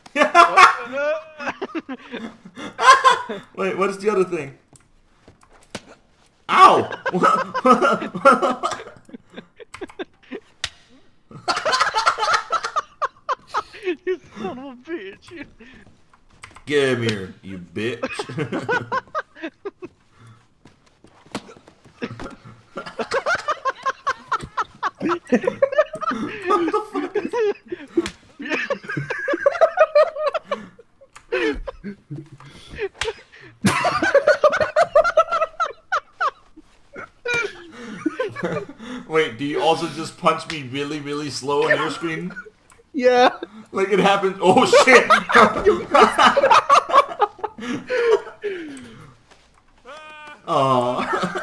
Wait, what is the other thing? Ow! You son of a bitch. Get here, you bitch. What the fuck is Wait, do you also just punch me really, really slow on your screen? Yeah. Like it happens. Oh shit! Aww.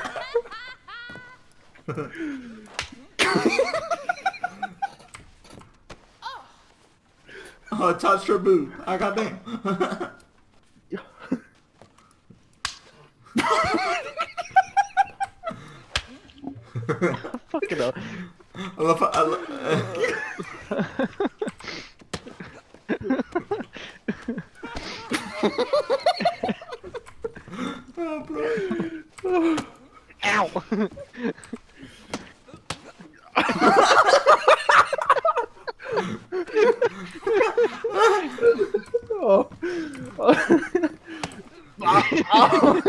Oh, I touched her boob. I got damn. Fucking hell. I love oh, bro. Ow! Oh. Oh.